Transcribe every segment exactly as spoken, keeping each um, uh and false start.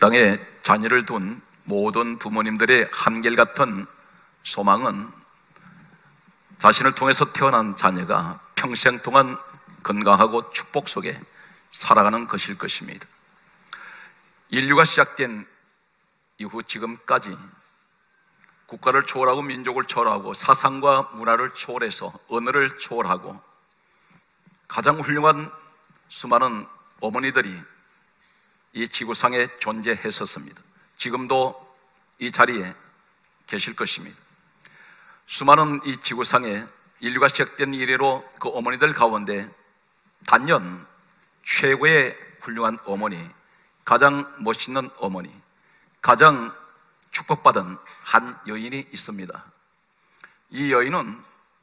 땅에 자녀를 둔 모든 부모님들의 한결같은 소망은 자신을 통해서 태어난 자녀가 평생 동안 건강하고 축복 속에 살아가는 것일 것입니다. 인류가 시작된 이후 지금까지 국가를 초월하고 민족을 초월하고 사상과 문화를 초월해서 언어를 초월하고 가장 훌륭한 수많은 어머니들이 이 지구상에 존재했었습니다. 지금도 이 자리에 계실 것입니다. 수많은 이 지구상에 인류가 시작된 이래로 그 어머니들 가운데 단연 최고의 훌륭한 어머니, 가장 멋있는 어머니, 가장 축복받은 한 여인이 있습니다. 이 여인은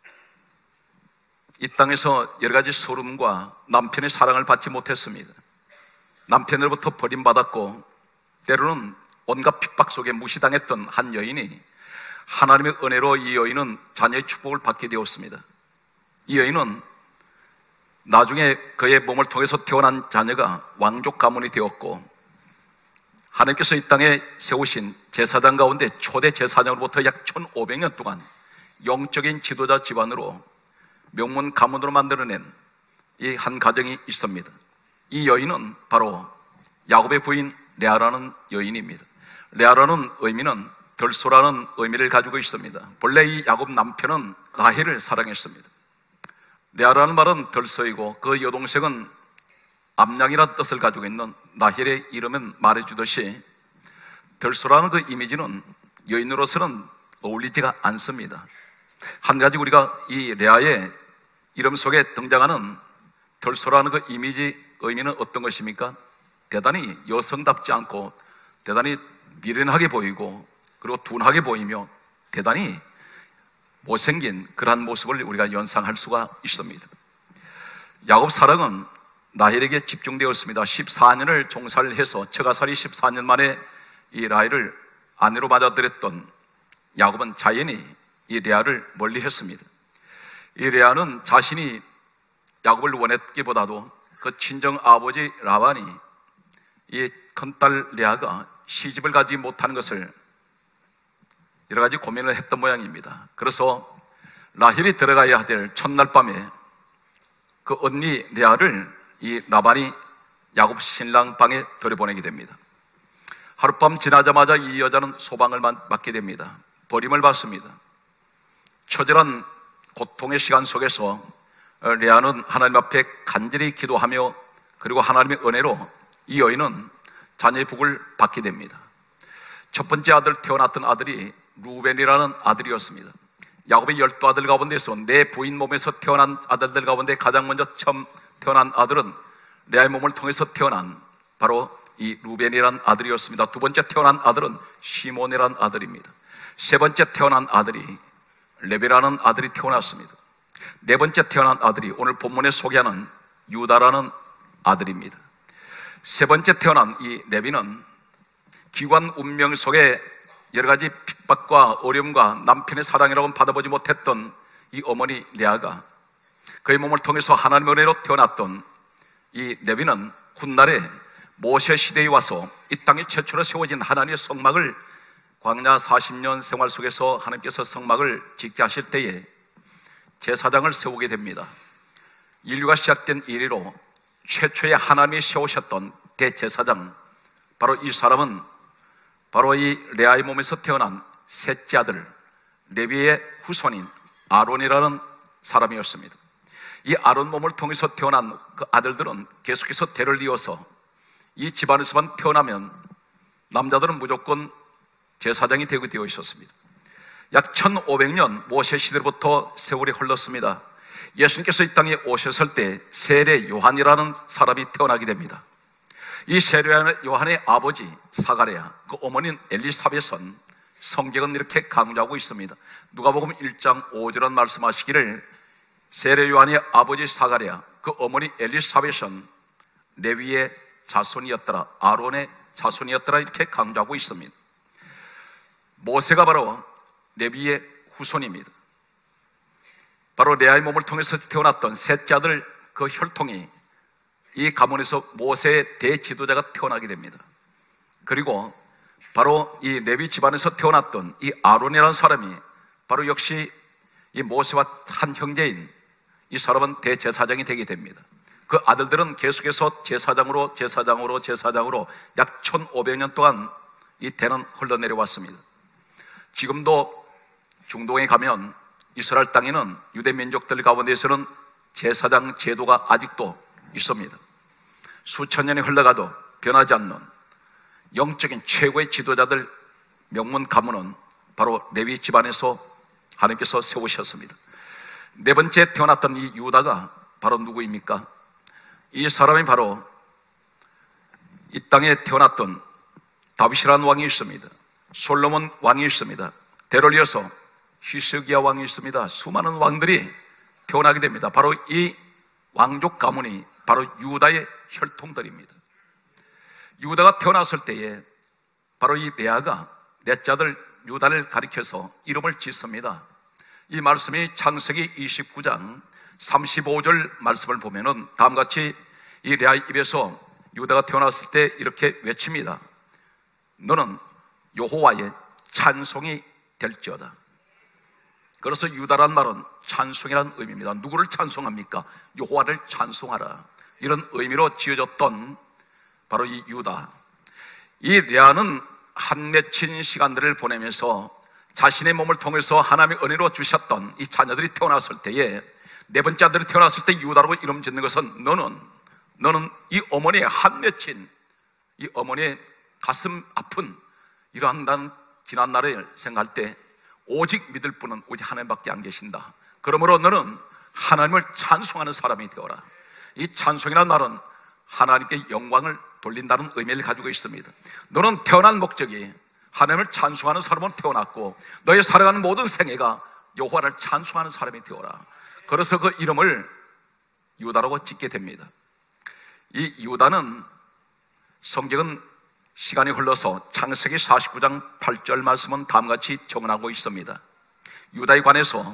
이 땅에서 여러 가지 소름과 남편의 사랑을 받지 못했습니다. 남편으로부터 버림받았고 때로는 온갖 핍박 속에 무시당했던 한 여인이 하나님의 은혜로 이 여인은 자녀의 축복을 받게 되었습니다. 이 여인은 나중에 그의 몸을 통해서 태어난 자녀가 왕족 가문이 되었고 하나님께서 이 땅에 세우신 제사장 가운데 초대 제사장으로부터 약 천오백 년 동안 영적인 지도자 집안으로 명문 가문으로 만들어낸 이 한 가정이 있습니다. 이 여인은 바로 야곱의 부인 레아라는 여인입니다. 레아라는 의미는 들소라는 의미를 가지고 있습니다. 본래 이 야곱 남편은 라헬을 사랑했습니다. 레아라는 말은 들소이고 그 여동생은 암양이라는 뜻을 가지고 있는 라헬의 이름은 말해주듯이 들소라는 그 이미지는 여인으로서는 어울리지가 않습니다. 한 가지 우리가 이 레아의 이름 속에 등장하는 들소라는 그 이미지 의미는 어떤 것입니까? 대단히 여성답지 않고 대단히 미련하게 보이고 그리고 둔하게 보이며 대단히 못생긴 그러한 모습을 우리가 연상할 수가 있습니다. 야곱 사랑은 라헬에게 집중되었습니다. 십사 년을 종살을 해서 처가살이 십사 년 만에 이 라헬을 아내로 맞아들였던 야곱은 자연히 이 레아를 멀리했습니다. 이 레아는 자신이 야곱을 원했기보다도 그 친정 아버지 라반이 이 큰딸 레아가 시집을 가지 못하는 것을 여러 가지 고민을 했던 모양입니다. 그래서 라헬이 들어가야 될 첫날 밤에 그 언니 레아를 이 라반이 야곱 신랑 방에 들여보내게 됩니다. 하룻밤 지나자마자 이 여자는 소방을 맞게 됩니다. 버림을 받습니다. 처절한 고통의 시간 속에서 레아는 하나님 앞에 간절히 기도하며 그리고 하나님의 은혜로 이 여인은 자녀의 복을 받게 됩니다. 첫 번째 아들 태어났던 아들이 루벤이라는 아들이었습니다. 야곱의 열두 아들 가운데서 내 부인 몸에서 태어난 아들들 가운데 가장 먼저 처음 태어난 아들은 레아의 몸을 통해서 태어난 바로 이 루벤이라는 아들이었습니다. 두 번째 태어난 아들은 시몬이라는 아들입니다. 세 번째 태어난 아들이 레베라는 아들이 태어났습니다. 네 번째 태어난 아들이 오늘 본문에 소개하는 유다라는 아들입니다. 세 번째 태어난 이 레비는 기관 운명 속에 여러 가지 핍박과 어려움과 남편의 사랑이라고는 받아보지 못했던 이 어머니 레아가 그의 몸을 통해서 하나님의 은혜로 태어났던 이 레비는 훗날에 모세 시대에 와서 이 땅에 최초로 세워진 하나님의 성막을 광야 사십 년 생활 속에서 하나님께서 성막을 짓게 하실 때에 제사장을 세우게 됩니다. 인류가 시작된 이래로 최초의 하나님이 세우셨던 대제사장, 바로 이 사람은 바로 이 레아의 몸에서 태어난 셋째 아들 레위의 후손인 아론이라는 사람이었습니다. 이 아론 몸을 통해서 태어난 그 아들들은 계속해서 대를 이어서 이 집안에서만 태어나면 남자들은 무조건 제사장이 되게 되어 있었습니다. 약 천오백 년 모세 시대로부터 세월이 흘렀습니다. 예수님께서 이 땅에 오셨을 때 세례 요한이라는 사람이 태어나게 됩니다. 이 세례 요한의 아버지 사가랴, 그 어머니는 엘리사벳은 성경은 이렇게 강조하고 있습니다. 누가복음 일 장 오 절은 말씀하시기를 세례 요한의 아버지 사가랴, 그 어머니 엘리사벳은 레위의 자손이었더라, 아론의 자손이었더라, 이렇게 강조하고 있습니다. 모세가 바로 레위의 후손입니다. 바로 레아의 몸을 통해서 태어났던 셋째 아들 그 혈통이 이 가문에서 모세의 대지도자가 태어나게 됩니다. 그리고 바로 이 레위 집안에서 태어났던 이 아론이라는 사람이 바로 역시 이 모세와 한 형제인 이 사람은 대제사장이 되게 됩니다. 그 아들들은 계속해서 제사장으로 제사장으로 제사장으로 약 천오백 년 동안 이 대는 흘러내려왔습니다. 지금도 중동에 가면 이스라엘 땅에는 유대 민족들 가운데에서는 제사장 제도가 아직도 있습니다. 수천 년이 흘러가도 변하지 않는 영적인 최고의 지도자들 명문 가문은 바로 레위 집안에서 하나님께서 세우셨습니다. 네 번째 태어났던 이 유다가 바로 누구입니까? 이 사람이 바로 이 땅에 태어났던 다윗이라는 왕이 있습니다. 솔로몬 왕이 있습니다. 대를 이어서 히스기야 왕이 있습니다. 수많은 왕들이 태어나게 됩니다. 바로 이 왕족 가문이 바로 유다의 혈통들입니다. 유다가 태어났을 때에 바로 이 레아가 넷째 아들 유다를 가리켜서 이름을 짓습니다. 이 말씀이 창세기 이십구 장 삼십오 절 말씀을 보면은 다음같이 이 레아 입에서 유다가 태어났을 때 이렇게 외칩니다. 너는 여호와의 찬송이 될지어다. 그래서 유다란 말은 찬송이라는 의미입니다. 누구를 찬송합니까? 여호와를 찬송하라. 이런 의미로 지어졌던 바로 이 유다. 이 레아는 한 맺힌 시간들을 보내면서 자신의 몸을 통해서 하나님의 은혜로 주셨던 이 자녀들이 태어났을 때에 네 번째 아들이 태어났을 때 유다라고 이름 짓는 것은 너는 너는 이 어머니의 한 맺힌 이 어머니의 가슴 아픈 이러한 난 지난 날을 생각할 때 오직 믿을 분은 오직 하나님밖에 안 계신다. 그러므로 너는 하나님을 찬송하는 사람이 되어라. 이 찬송이라는 말은 하나님께 영광을 돌린다는 의미를 가지고 있습니다. 너는 태어난 목적이 하나님을 찬송하는 사람으로 태어났고 너의 살아가는 모든 생애가 여호와를 찬송하는 사람이 되어라. 그래서 그 이름을 유다라고 짓게 됩니다. 이 유다는 성경은 시간이 흘러서 창세기 사십구 장 팔 절 말씀은 다음같이 정언하고 있습니다. 유다에 관해서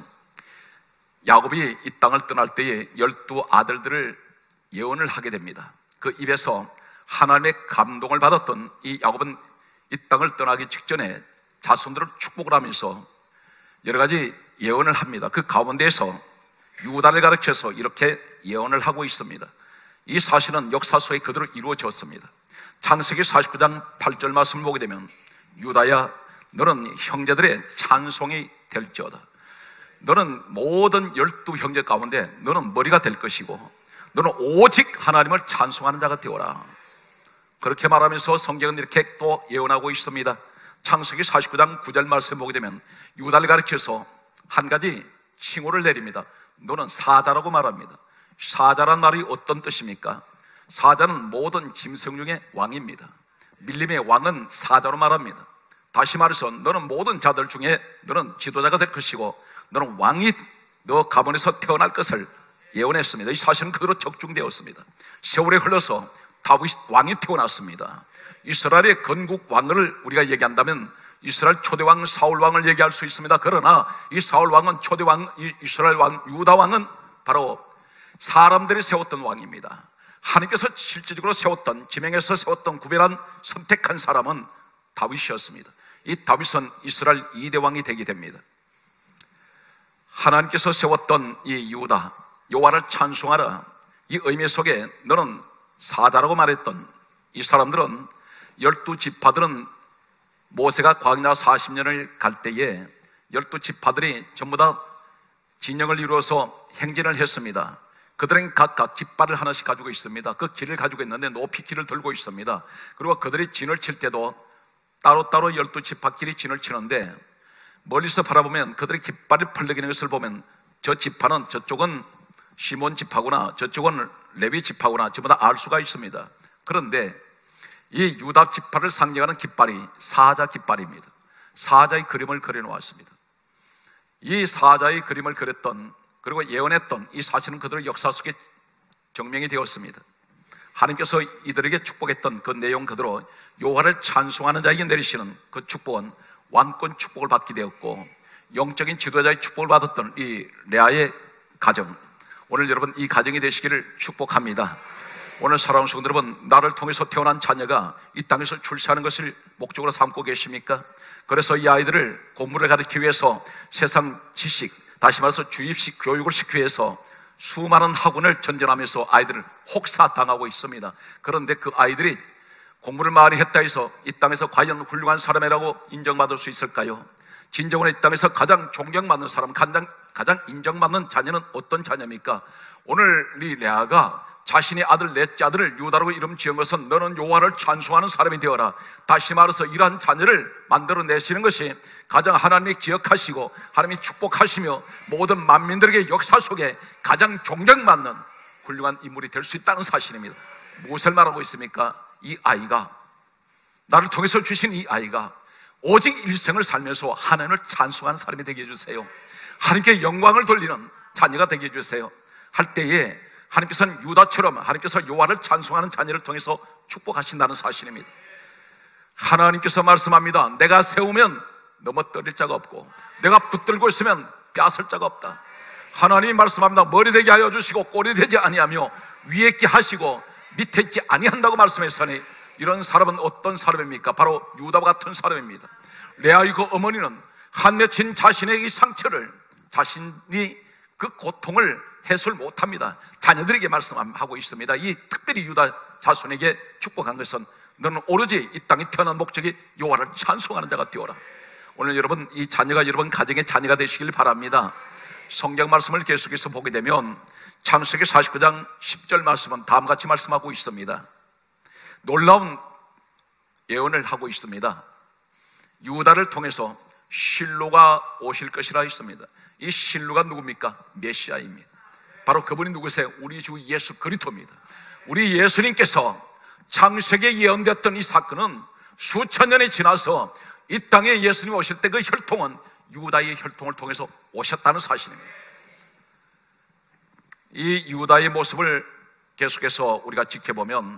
야곱이 이 땅을 떠날 때에 열두 아들들을 예언을 하게 됩니다. 그 입에서 하나님의 감동을 받았던 이 야곱은 이 땅을 떠나기 직전에 자손들을 축복을 하면서 여러 가지 예언을 합니다. 그 가운데에서 유다를 가르쳐서 이렇게 예언을 하고 있습니다. 이 사실은 역사 속에 그대로 이루어졌습니다. 창세기 사십구 장 팔 절 말씀을 보게 되면 유다야 너는 형제들의 찬송이 될지어다. 너는 모든 열두 형제 가운데 너는 머리가 될 것이고 너는 오직 하나님을 찬송하는 자가 되어라. 그렇게 말하면서 성경은 이렇게 또 예언하고 있습니다. 창세기 사십구 장 구 절 말씀 보게 되면 유다를 가리켜서 한 가지 칭호를 내립니다. 너는 사자라고 말합니다. 사자란 말이 어떤 뜻입니까? 사자는 모든 짐승 중에 왕입니다. 밀림의 왕은 사자로 말합니다. 다시 말해서 너는 모든 자들 중에 너는 지도자가 될 것이고 너는 왕이 너 가문에서 태어날 것을 예언했습니다. 이 사실은 그대로 적중되었습니다. 세월이 흘러서 다윗 왕이 태어났습니다. 이스라엘의 건국 왕을 우리가 얘기한다면 이스라엘 초대왕 사울 왕을 얘기할 수 있습니다. 그러나 이 사울 왕은 초대왕, 이스라엘 왕 유다 왕은 바로 사람들이 세웠던 왕입니다. 하나님께서 실질적으로 세웠던, 지명해서 세웠던 구별한 선택한 사람은 다윗이었습니다. 이 다윗은 이스라엘 이 대 왕이 되게 됩니다. 하나님께서 세웠던 이 유다, 여호와를 찬송하라, 이 의미 속에 너는 사자라고 말했던 이 사람들은 열두 지파들은 모세가 광야 사십 년을 갈 때에 열두 지파들이 전부 다 진영을 이루어서 행진을 했습니다. 그들은 각각 깃발을 하나씩 가지고 있습니다. 그 길을 가지고 있는데 높이 길을 들고 있습니다. 그리고 그들이 진을 칠 때도 따로따로 열두 지파끼리 진을 치는데 멀리서 바라보면 그들의 깃발이 펄럭이는 것을 보면 저 지파는 저쪽은 시몬 지파구나, 저쪽은 레위 지파구나 전부 다 알 수가 있습니다. 그런데 이 유다 지파를 상징하는 깃발이 사자 깃발입니다. 사자의 그림을 그려놓았습니다. 이 사자의 그림을 그렸던, 그리고 예언했던 이 사실은 그들의 역사 속에 증명이 되었습니다. 하나님께서 이들에게 축복했던 그 내용 그대로 여호와를 찬송하는 자에게 내리시는 그 축복은 왕권 축복을 받게 되었고, 영적인 지도자의 축복을 받았던 이 레아의 가정, 오늘 여러분 이 가정이 되시기를 축복합니다. 오늘 사랑하는 성도 여러분, 나를 통해서 태어난 자녀가 이 땅에서 출세하는 것을 목적으로 삼고 계십니까? 그래서 이 아이들을 공부를 가르치기 위해서 세상 지식, 다시 말해서 주입식 교육을 시키기 위해서 수많은 학원을 전전하면서 아이들을 혹사당하고 있습니다. 그런데 그 아이들이 공부를 많이 했다 해서 이 땅에서 과연 훌륭한 사람이라고 인정받을 수 있을까요? 진정으로 이 땅에서 가장 존경받는 사람, 가장, 가장 인정받는 자녀는 어떤 자녀입니까? 오늘 이 레아가 자신의 아들 넷째 아들을 유다라고 이름 지은 것은 너는 여호와를 찬송하는 사람이 되어라. 다시 말해서 이러한 자녀를 만들어내시는 것이 가장 하나님이 기억하시고 하나님이 축복하시며 모든 만민들에게 역사 속에 가장 존경받는 훌륭한 인물이 될 수 있다는 사실입니다. 무엇을 말하고 있습니까? 이 아이가, 나를 통해서 주신 이 아이가 오직 일생을 살면서 하나님을 찬송하는 사람이 되게 해주세요. 하나님께 영광을 돌리는 자녀가 되게 해주세요. 할 때에 하나님께서는 유다처럼 하나님께서 여호와를 찬송하는 자녀를 통해서 축복하신다는 사실입니다. 하나님께서 말씀합니다. 내가 세우면 넘어뜨릴 자가 없고 내가 붙들고 있으면 빼앗을 자가 없다. 하나님이 말씀합니다. 머리 되게 하여 주시고 꼬리 되지 아니하며 위에 있게 하시고 밑에 있지 아니한다고 말씀했으니 이런 사람은 어떤 사람입니까? 바로 유다와 같은 사람입니다. 레아의 그 어머니는 한 맺힌 자신의 이 상처를, 자신이 그 고통을 해소를 못합니다. 자녀들에게 말씀하고 있습니다. 이 특별히 유다 자손에게 축복한 것은 너는 오로지 이 땅에 태어난 목적이 여호와를 찬송하는 자가 되어라. 오늘 여러분, 이 자녀가 여러분 가정의 자녀가 되시길 바랍니다. 성경 말씀을 계속해서 보게 되면 창세기 사십구 장 십 절 말씀은 다음과 같이 말씀하고 있습니다. 놀라운 예언을 하고 있습니다. 유다를 통해서 실로가 오실 것이라 했습니다. 이 실로가 누굽니까? 메시아입니다. 바로 그분이 누구세요? 우리 주 예수 그리스도입니다. 우리 예수님께서 창세기에 예언되었던 이 사건은 수천 년이 지나서 이 땅에 예수님이 오실 때 그 혈통은 유다의 혈통을 통해서 오셨다는 사실입니다. 이 유다의 모습을 계속해서 우리가 지켜보면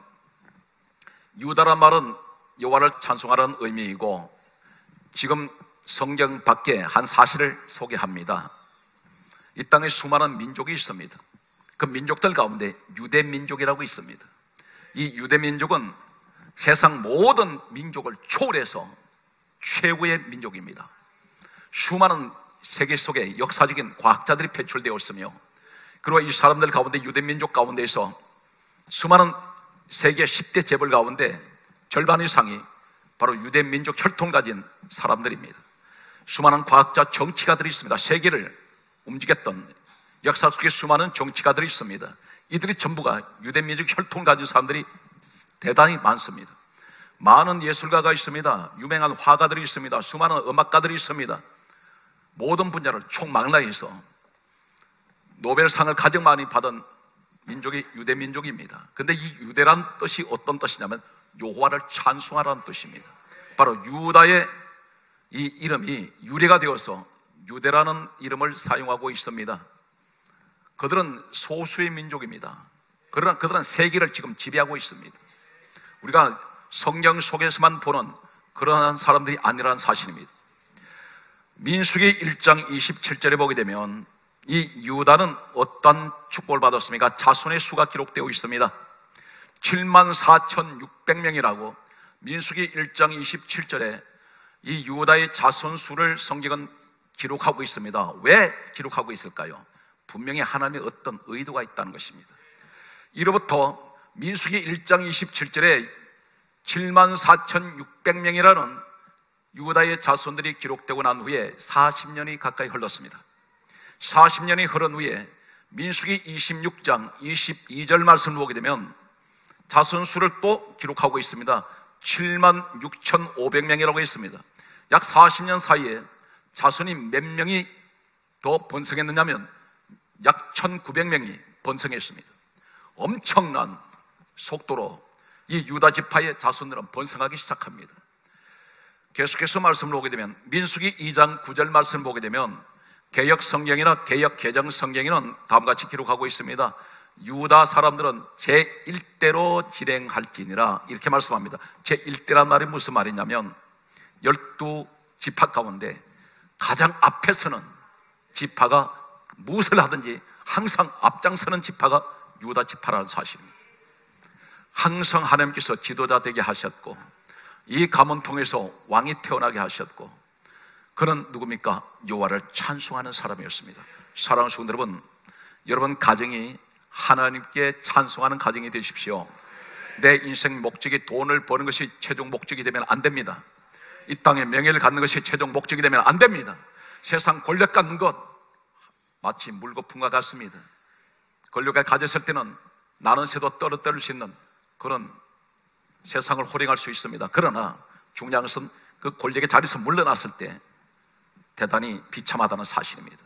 유다란 말은 여호와를 찬송하라는 의미이고, 지금 성경 밖에 한 사실을 소개합니다. 이 땅에 수많은 민족이 있습니다. 그 민족들 가운데 유대 민족이라고 있습니다. 이 유대 민족은 세상 모든 민족을 초월해서 최고의 민족입니다. 수많은 세계 속에 역사적인 과학자들이 배출되어 있으며, 그리고 이 사람들 가운데, 유대 민족 가운데에서 수많은 세계 십 대 재벌 가운데 절반 이상이 바로 유대 민족 혈통 가진 사람들입니다. 수많은 과학자, 정치가들이 있습니다. 세계를 움직였던 역사 속에 수많은 정치가들이 있습니다. 이들이 전부가 유대 민족 혈통 가진 사람들이 대단히 많습니다. 많은 예술가가 있습니다. 유명한 화가들이 있습니다. 수많은 음악가들이 있습니다. 모든 분야를 총망라해서 노벨상을 가장 많이 받은 민족이 유대 민족입니다. 근데 이 유대란 뜻이 어떤 뜻이냐면 여호와를 찬송하라는 뜻입니다. 바로 유다의 이 이름이 유래가 되어서 유대라는 이름을 사용하고 있습니다. 그들은 소수의 민족입니다. 그러나 그들은 세계를 지금 지배하고 있습니다. 우리가 성경 속에서만 보는 그러한 사람들이 아니라는 사실입니다. 민수기 일 장 이십칠 절에 보게 되면 이 유다는 어떤 축복을 받았습니까? 자손의 수가 기록되어 있습니다. 칠만 사천육백 명이라고 민수기 일 장 이십칠 절에 이 유다의 자손 수를 성경은 기록하고 있습니다. 왜 기록하고 있을까요? 분명히 하나님의 어떤 의도가 있다는 것입니다. 이로부터 민수기 일 장 이십칠 절에 칠만 사천육백 명이라는 유다의 자손들이 기록되고 난 후에 사십 년이 가까이 흘렀습니다. 사십 년이 흐른 후에 민수기 이십육 장 이십이 절 말씀을 보게 되면 자손 수를 또 기록하고 있습니다. 칠만 육천오백 명이라고 했습니다. 약 사십 년 사이에 자손이 몇 명이 더 번성했느냐면 약 천구백 명이 번성했습니다. 엄청난 속도로 이 유다 지파의 자손들은 번성하기 시작합니다. 계속해서 말씀을 보게 되면 민수기 이 장 구 절 말씀을 보게 되면 개역 성경이나 개역 개정 성경에는 다음과 같이 기록하고 있습니다. 유다 사람들은 제일 대로 진행할지니라, 이렇게 말씀합니다. 제일 대란 말이 무슨 말이냐면 열두 지파 가운데 가장 앞에서는 지파가 무엇을 하든지 항상 앞장서는 지파가 유다 지파라는 사실입니다. 항상 하나님께서 지도자 되게 하셨고 이 가문 통해서 왕이 태어나게 하셨고, 그는 누굽니까? 여호와를 찬송하는 사람이었습니다. 사랑하는 성도 여러분, 여러분 가정이 하나님께 찬송하는 가정이 되십시오. 내 인생 목적이 돈을 버는 것이 최종 목적이 되면 안 됩니다. 이 땅에 명예를 갖는 것이 최종 목적이 되면 안 됩니다. 세상 권력 갖는 것 마치 물거품과 같습니다. 권력을 가졌을 때는 나는 새도 떨어뜨릴 수 있는 그런 세상을 호령할 수 있습니다. 그러나 중요한 것은 그 권력의 자리에서 물러났을 때 대단히 비참하다는 사실입니다.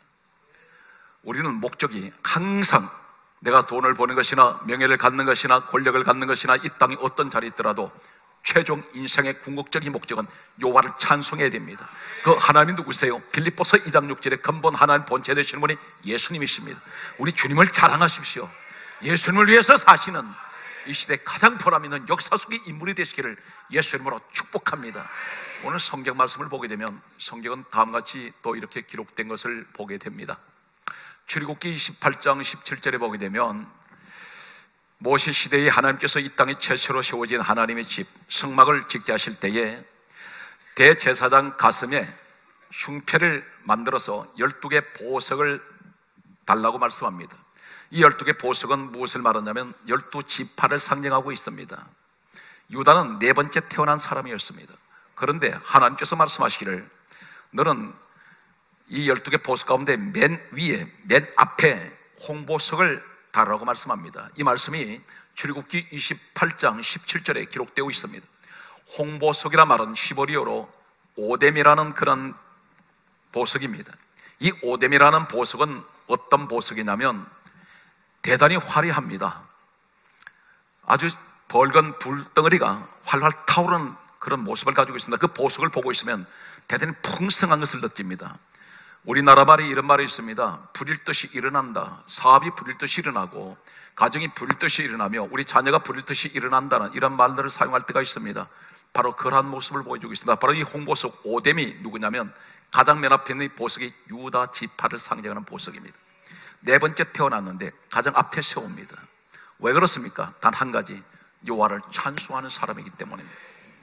우리는 목적이 항상 내가 돈을 버는 것이나 명예를 갖는 것이나 권력을 갖는 것이나 이 땅에 어떤 자리에 있더라도 최종 인생의 궁극적인 목적은 여호와를 찬송해야 됩니다. 그 하나님이 누구세요? 빌립보서 이 장 육 절에 근본 하나님 본체 되시는 분이 예수님이십니다. 우리 주님을 자랑하십시오. 예수님을 위해서 사시는 이 시대 가장 보람 있는 역사 속의 인물이 되시기를 예수 이름으로 축복합니다. 오늘 성경 말씀을 보게 되면 성경은 다음같이 또 이렇게 기록된 것을 보게 됩니다. 출애굽기 이십팔 장 십칠 절에 보게 되면 모세 시대에 하나님께서 이 땅에 최초로 세워진 하나님의 집 성막을 짓게 하실 때에 대제사장 가슴에 흉패를 만들어서 열두 개 보석을 달라고 말씀합니다. 이 열두 개 보석은 무엇을 말하냐면 열두 지파를 상징하고 있습니다. 유다는 네 번째 태어난 사람이었습니다. 그런데 하나님께서 말씀하시기를 너는 이 열두 개 보석 가운데 맨 위에 맨 앞에 홍보석을 달라고 말씀합니다. 이 말씀이 출애굽기 이십팔 장 십칠 절에 기록되어 있습니다. 홍보석이라 말은 히브리어로 오뎀이라는 그런 보석입니다. 이 오뎀이라는 보석은 어떤 보석이냐면 대단히 화려합니다. 아주 벌건 불덩어리가 활활 타오르는 그런 모습을 가지고 있습니다. 그 보석을 보고 있으면 대단히 풍성한 것을 느낍니다. 우리나라 말이 이런 말이 있습니다. 불일 듯이 일어난다. 사업이 불일 듯이 일어나고 가정이 불일 듯이 일어나며 우리 자녀가 불일 듯이 일어난다는 이런 말들을 사용할 때가 있습니다. 바로 그러한 모습을 보여주고 있습니다. 바로 이 홍보석 오뎀이 누구냐면 가장 맨 앞에 있는 이 보석이 유다 지파를 상징하는 보석입니다. 네 번째 태어났는데 가장 앞에 세웁니다. 왜 그렇습니까? 단 한 가지, 여호와를 찬송하는 사람이기 때문입니다.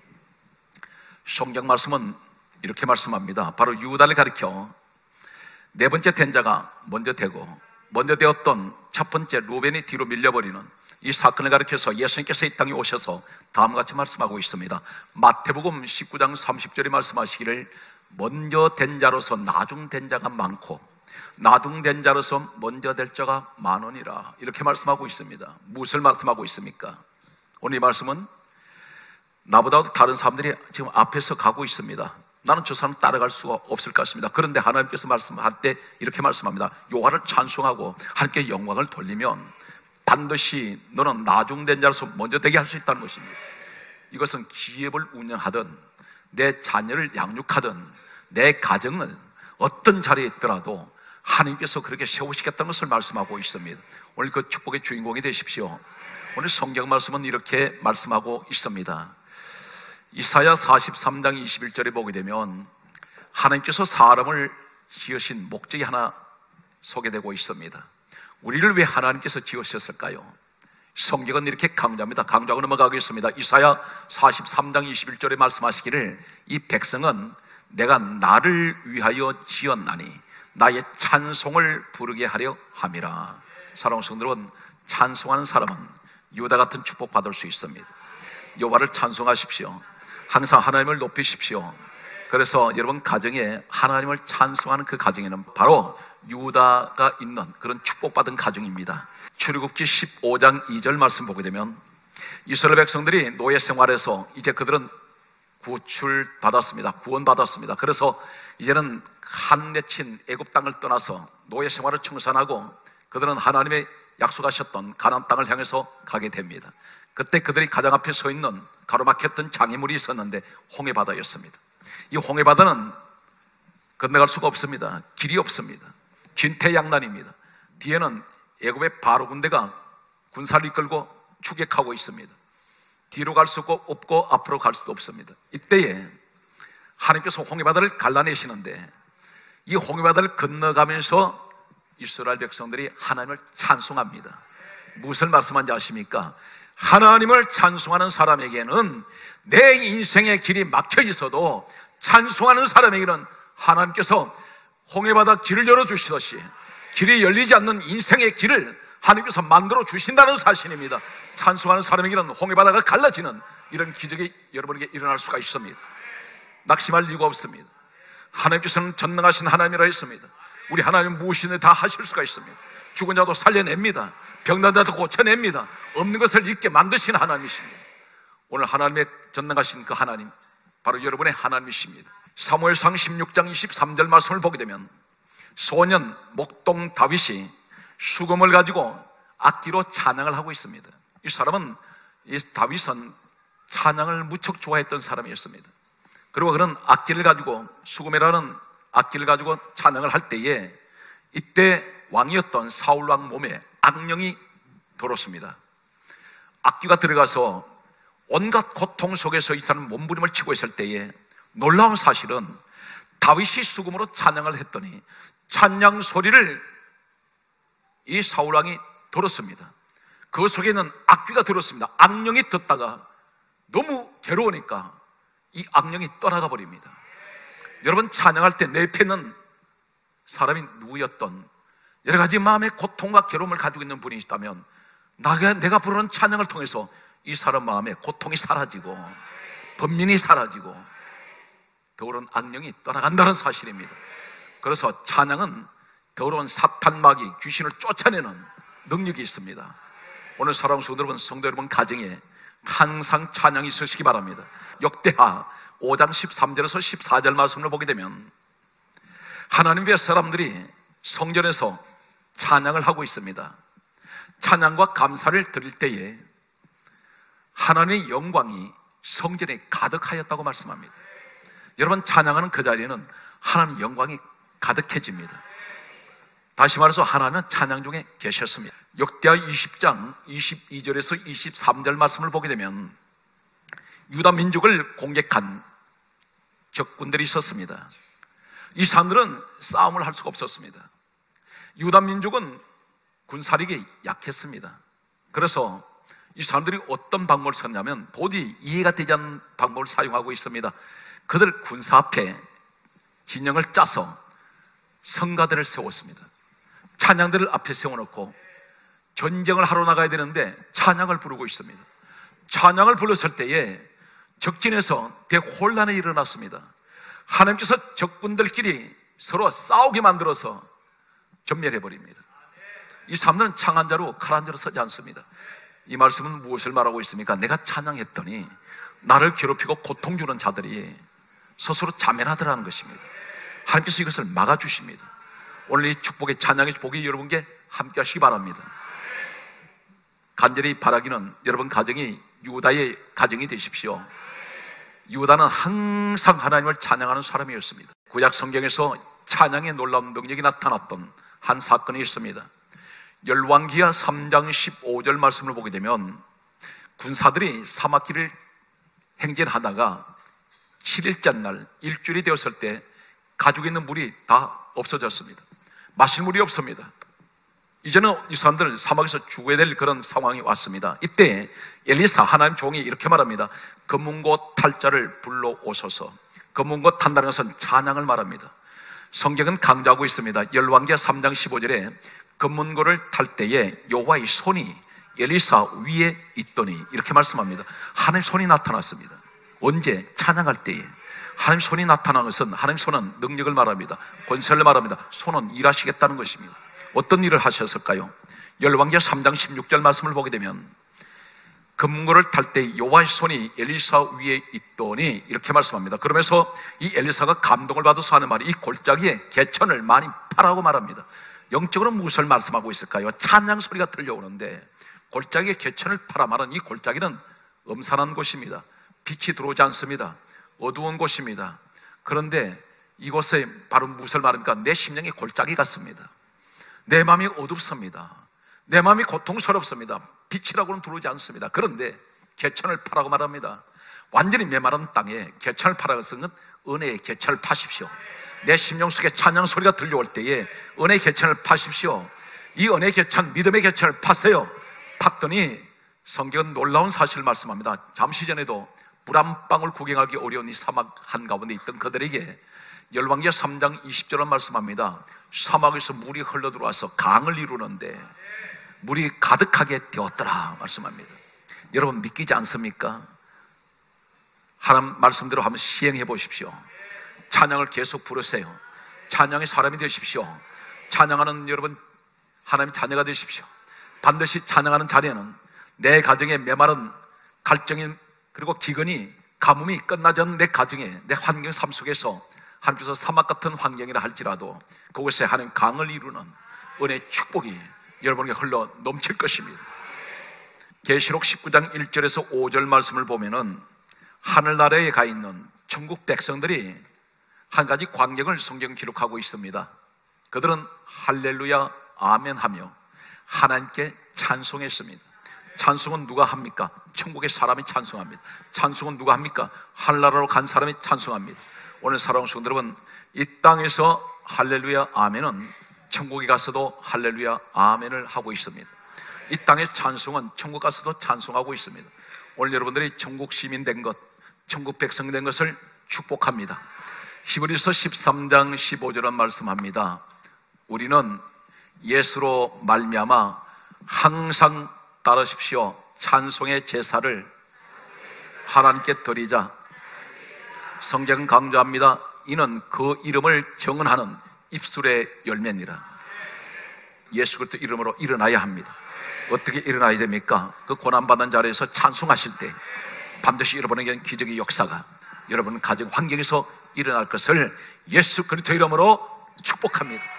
성경 말씀은 이렇게 말씀합니다. 바로 유다를 가리켜 네 번째 된 자가 먼저 되고 먼저 되었던 첫 번째 루벤이 뒤로 밀려버리는 이 사건을 가리켜서 예수님께서 이 땅에 오셔서 다음과 같이 말씀하고 있습니다. 마태복음 십구 장 삼십 절에 말씀하시기를 먼저 된 자로서 나중 된 자가 많고 나중 된 자로서 먼저 될 자가 많으니라, 이렇게 말씀하고 있습니다. 무엇을 말씀하고 있습니까? 오늘 이 말씀은 나보다도 다른 사람들이 지금 앞에서 가고 있습니다. 나는 저 사람 따라갈 수가 없을 것 같습니다. 그런데 하나님께서 말씀할 때 이렇게 말씀합니다. 여호와를 찬송하고 하나님께 영광을 돌리면 반드시 너는 나중된 자로서 먼저 되게 할 수 있다는 것입니다. 이것은 기업을 운영하든 내 자녀를 양육하든 내 가정은 어떤 자리에 있더라도 하나님께서 그렇게 세우시겠다는 것을 말씀하고 있습니다. 오늘 그 축복의 주인공이 되십시오. 오늘 성경 말씀은 이렇게 말씀하고 있습니다. 이사야 사십삼 장 이십일 절에 보게 되면 하나님께서 사람을 지으신 목적이 하나 소개되고 있습니다. 우리를 왜 하나님께서 지으셨을까요? 성경은 이렇게 강조합니다. 강조하고 넘어가겠습니다. 이사야 사십삼 장 이십일 절에 말씀하시기를 이 백성은 내가 나를 위하여 지었나니 나의 찬송을 부르게 하려 함이라. 사랑하는 성도 여러분, 찬송하는 사람은 유다 같은 축복 받을 수 있습니다. 여호와를 찬송하십시오. 항상 하나님을 높이십시오. 그래서 여러분 가정에 하나님을 찬송하는 그 가정에는 바로 유다가 있는 그런 축복받은 가정입니다. 출애굽기 십오 장 이 절 말씀 보게 되면 이스라엘 백성들이 노예 생활에서 이제 그들은 구출받았습니다. 구원받았습니다. 그래서 이제는 한 맺힌 애굽 땅을 떠나서 노예 생활을 청산하고 그들은 하나님의 약속하셨던 가나안 땅을 향해서 가게 됩니다. 그때 그들이 가장 앞에 서 있는 가로막혔던 장애물이 있었는데 홍해바다였습니다. 이 홍해바다는 건너갈 수가 없습니다. 길이 없습니다. 진퇴양난입니다. 뒤에는 애굽의 바로 군대가 군사를 이끌고 추격하고 있습니다. 뒤로 갈 수도 없고 앞으로 갈 수도 없습니다. 이때에 하나님께서 홍해바다를 갈라내시는데 이 홍해바다를 건너가면서 이스라엘 백성들이 하나님을 찬송합니다. 무엇을 말씀한지 아십니까? 하나님을 찬송하는 사람에게는 내 인생의 길이 막혀 있어도 찬송하는 사람에게는 하나님께서 홍해바다 길을 열어주시듯이 길이 열리지 않는 인생의 길을 하나님께서 만들어 주신다는 사실입니다. 찬송하는 사람에게는 홍해바다가 갈라지는 이런 기적이 여러분에게 일어날 수가 있습니다. 낙심할 이유가 없습니다. 하나님께서는 전능하신 하나님이라 했습니다. 우리 하나님은 무엇이든 다 하실 수가 있습니다. 죽은 자도 살려냅니다. 병난 자도 고쳐냅니다. 없는 것을 있게 만드신 하나님이십니다. 오늘 하나님의 전능하신 그 하나님, 바로 여러분의 하나님이십니다. 사무엘상 십육 장 이십삼 절 말씀을 보게 되면 소년 목동 다윗이 수금을 가지고 악기로 찬양을 하고 있습니다. 이 사람은, 이 다윗은 찬양을 무척 좋아했던 사람이었습니다. 그리고 그는 악기를 가지고, 수금이라는 악기를 가지고 찬양을 할 때에 이때 왕이었던 사울 왕 몸에 악령이 들었습니다. 악기가 들어가서 온갖 고통 속에서 이 사람은 몸부림을 치고 있을 때에 놀라운 사실은 다윗이 수금으로 찬양을 했더니 찬양 소리를 이 사울 왕이 들었습니다. 그 속에는 악귀가 들었습니다. 악령이 듣다가 너무 괴로우니까 이 악령이 떠나가 버립니다. 여러분, 찬양할 때 내 옆에는 사람이 누구였던 여러 가지 마음의 고통과 괴로움을 가지고 있는 분이 있다면 내가, 내가 부르는 찬양을 통해서 이 사람 마음에 고통이 사라지고 번민이 사라지고 더러운 악령이 떠나간다는 사실입니다. 그래서 찬양은 더러운 사탄 마귀 귀신을 쫓아내는 능력이 있습니다. 오늘 사랑하는 성도 여러분, 성도 여러분 가정에 항상 찬양이 있으시기 바랍니다. 역대하 오 장 십삼 절에서 십사 절 말씀을 보게 되면 하나님의 사람들이 성전에서 찬양을 하고 있습니다. 찬양과 감사를 드릴 때에 하나님의 영광이 성전에 가득하였다고 말씀합니다. 여러분, 찬양하는 그 자리에는 하나님의 영광이 가득해집니다. 다시 말해서 하나님은 찬양 중에 계셨습니다. 역대하 이십 장 이십이 절에서 이십삼 절 말씀을 보게 되면 유다 민족을 공격한 적군들이 있었습니다. 이 사람들은 싸움을 할 수가 없었습니다. 유다 민족은 군사력이 약했습니다. 그래서 이 사람들이 어떤 방법을 썼냐면 도저히 이해가 되지 않는 방법을 사용하고 있습니다. 그들 군사 앞에 진영을 짜서 성가대를 세웠습니다. 찬양들을 앞에 세워놓고 전쟁을 하러 나가야 되는데 찬양을 부르고 있습니다. 찬양을 불렀을 때에 적진에서 대혼란이 일어났습니다. 하나님께서 적군들끼리 서로 싸우게 만들어서 전멸해버립니다. 이 사람들은 창한 자로 칼 한 자로 서지 않습니다. 이 말씀은 무엇을 말하고 있습니까? 내가 찬양했더니 나를 괴롭히고 고통 주는 자들이 스스로 자멸하더라는 것입니다. 하나님께서 이것을 막아주십니다. 오늘 이 축복의 찬양의 축복이 여러분께 함께 하시기 바랍니다. 간절히 바라기는 여러분 가정이 유다의 가정이 되십시오. 유다는 항상 하나님을 찬양하는 사람이었습니다. 구약 성경에서 찬양의 놀라운 능력이 나타났던 한 사건이 있습니다. 열왕기하 삼 장 십오 절 말씀을 보게 되면 군사들이 사막길을 행진하다가 칠 일째 날 일주일이 되었을 때 가지고 있는 물이 다 없어졌습니다. 마실 물이 없습니다. 이제는 이 사람들 사막에서 죽어야 될 그런 상황이 왔습니다. 이때 엘리사 하나님 종이 이렇게 말합니다. 검은고 탈 자를 불러오소서. 검은고 탄다는 것은 찬양을 말합니다. 성경은 강조하고 있습니다. 열왕기하 삼 장 십오 절에 검은고를 탈 때에 여호와의 손이 엘리사 위에 있더니 이렇게 말씀합니다. 하나님의 손이 나타났습니다. 언제? 찬양할 때에 하나님의 손이 나타난 것은 하나님의 손은 능력을 말합니다. 권세를 말합니다. 손은 일하시겠다는 것입니다. 어떤 일을 하셨을까요? 열왕기하 삼 장 십육 절 말씀을 보게 되면 검은고를 탈 때 여호와의 손이 엘리사 위에 있더니 이렇게 말씀합니다. 그러면서 이 엘리사가 감동을 받아서 하는 말이 이 골짜기에 개천을 많이 파라고 말합니다. 영적으로 무엇을 말씀하고 있을까요? 찬양 소리가 들려오는데 골짜기에 개천을 파라 말은 이 골짜기는 음산한 곳입니다. 빛이 들어오지 않습니다. 어두운 곳입니다. 그런데 이곳에 바로 무엇을 말합니까? 내 심령이 골짜기 같습니다. 내 마음이 어둡습니다. 내 마음이 고통스럽습니다. 빛이라고는 들어오지 않습니다. 그런데 개천을 파라고 말합니다. 완전히 메마른 땅에 개천을 파라고 쓰는 건 은혜의 개천을 파십시오. 내 심령 속에 찬양 소리가 들려올 때에 은혜의 개천을 파십시오. 이 은혜의 개천, 믿음의 개천을 파세요. 팠더니 성경은 놀라운 사실을 말씀합니다. 잠시 전에도 물 한 방울 구경하기 어려운 이 사막 한가운데 있던 그들에게 열왕기하 삼 장 이십 절은 말씀합니다. 사막에서 물이 흘러 들어와서 강을 이루는데 물이 가득하게 되었더라 말씀합니다. 여러분 믿기지 않습니까? 하나님 말씀대로 한번 시행해 보십시오. 찬양을 계속 부르세요. 찬양의 사람이 되십시오. 찬양하는 여러분 하나님의 자녀가 되십시오. 반드시 찬양하는 자리에는 내 가정의 메마른 갈증이 그리고 기근이 가뭄이 끝나지 않은 내 가정에 내 환경 삶 속에서 하나님께서 사막 같은 환경이라 할지라도 그곳에 하나님 강을 이루는 은혜의 축복이 여러분에게 흘러 넘칠 것입니다. 계시록 십구 장 일 절에서 오 절 말씀을 보면은 하늘나라에 가 있는 천국 백성들이 한 가지 광경을 성경 기록하고 있습니다. 그들은 할렐루야 아멘 하며 하나님께 찬송했습니다. 찬송은 누가 합니까? 천국의 사람이 찬송합니다. 찬송은 누가 합니까? 하늘나라로 간 사람이 찬송합니다. 오늘 사랑하는 성도 여러분, 이 땅에서 할렐루야 아멘은 천국에 가서도 할렐루야 아멘을 하고 있습니다. 이 땅의 찬송은 천국 가서도 찬송하고 있습니다. 오늘 여러분들이 천국 시민 된 것, 천국 백성 된 것을 축복합니다. 히브리서 십삼 장 십오 절은 말씀합니다. 우리는 예수로 말미암아 항상 따르십시오. 찬송의 제사를 하나님께 드리자. 성경은 강조합니다. 이는 그 이름을 정언하는 입술의 열매니라. 예수 그리스도 이름으로 일어나야 합니다. 어떻게 일어나야 됩니까? 그 고난받는 자리에서 찬송하실 때 반드시 여러분에게는 기적의 역사가 여러분 가정 환경에서 일어날 것을 예수 그리스도 이름으로 축복합니다.